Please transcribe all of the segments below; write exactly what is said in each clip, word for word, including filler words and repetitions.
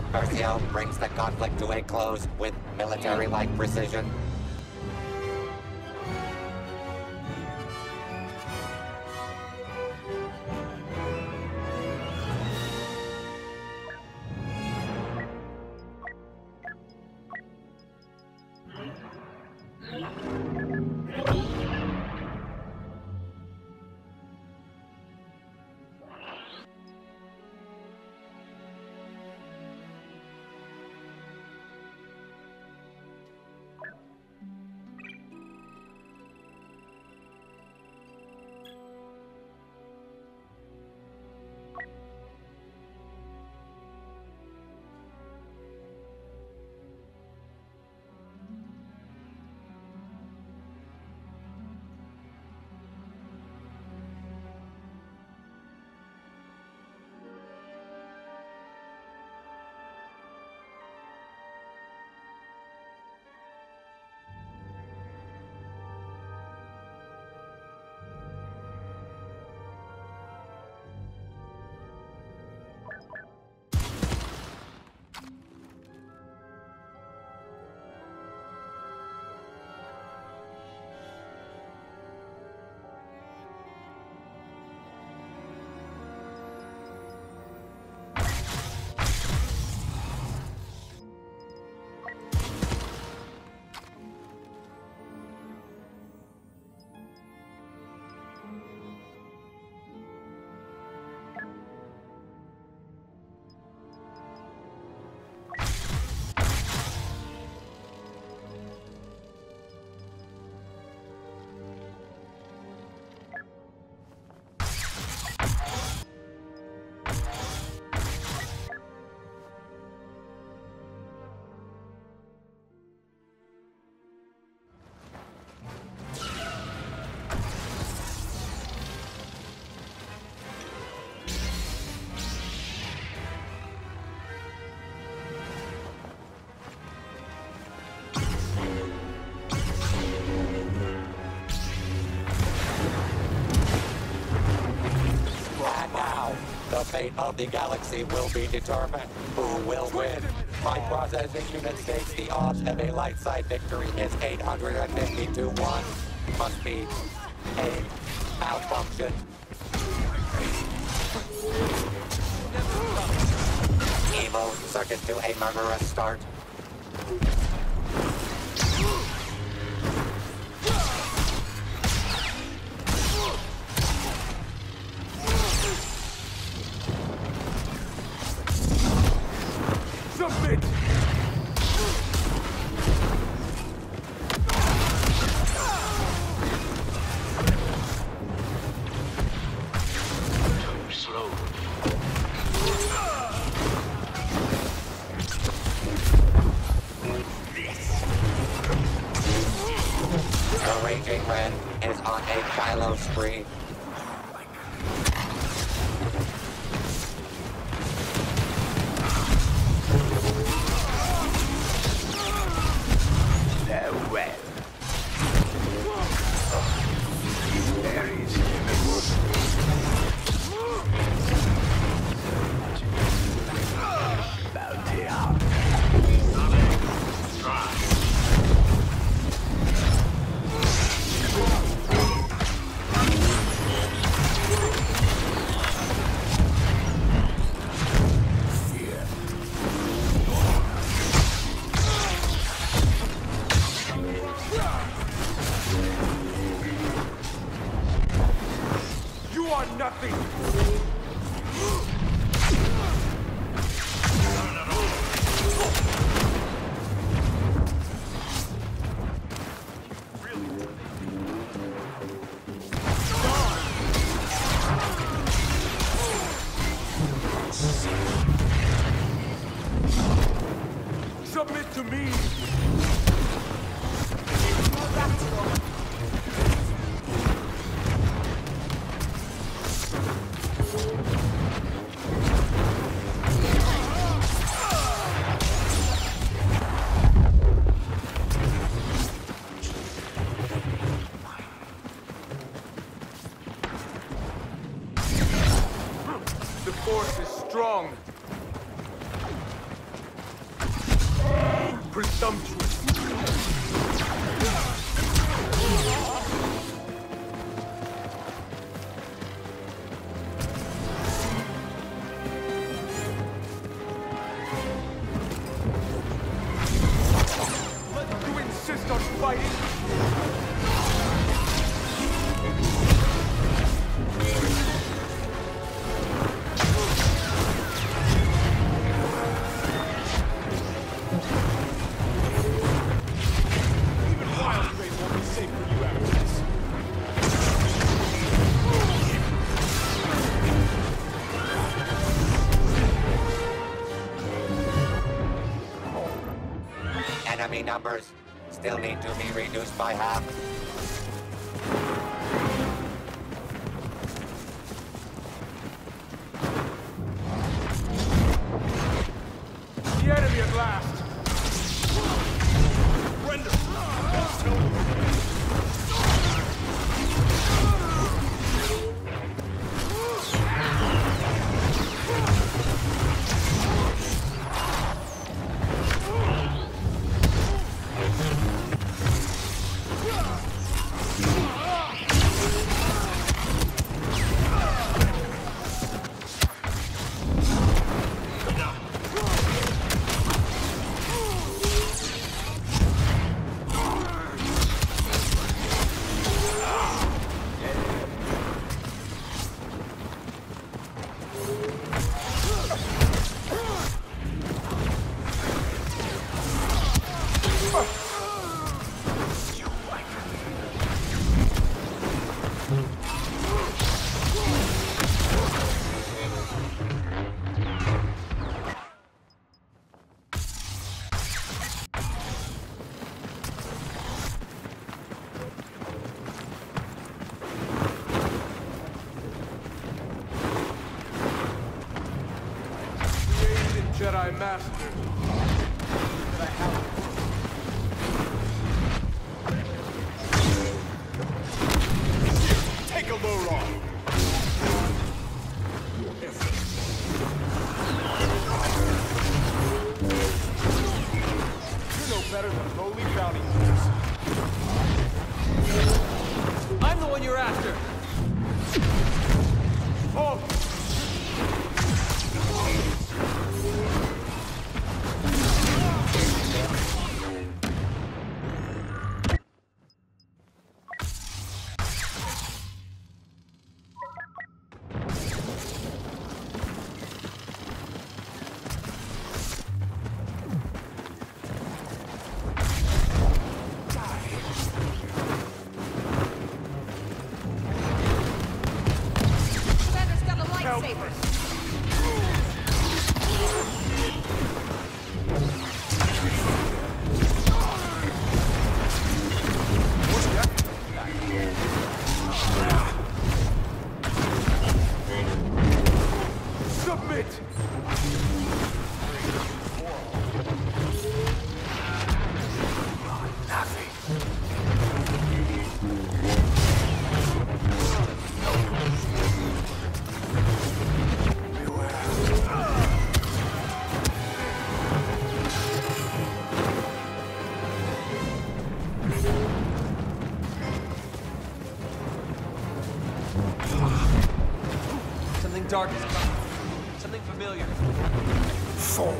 Versio brings the conflict to a close with military-like precision. The fate of the galaxy will be determined. Who will win? My processing unit states the odds of a light side victory is eight hundred fifty to one. Must be a malfunction. Evo circuit to a murderous start. Submit! Too slow. The Raging Red is on a Kylo spree. You are nothing! Submit to me! The force is strong. presumptuous. You insist on fighting? Enemy numbers still need to be reduced by half. The enemy at last! Render! Jedi Master. That I have it. Take a load off. You're no better than lowly bounty hunters. I'm the one you're after. Oh! Something dark is coming. Something familiar. Fool.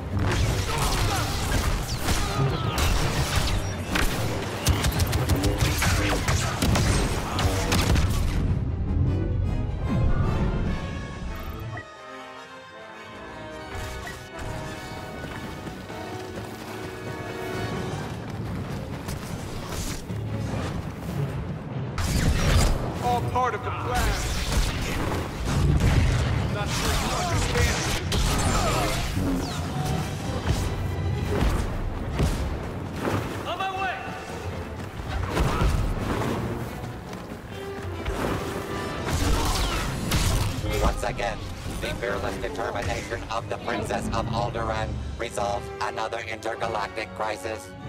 All part of the plan. Not sure you understand. On my way! Once again, the fearless determination of the Princess of Alderaan resolves another intergalactic crisis.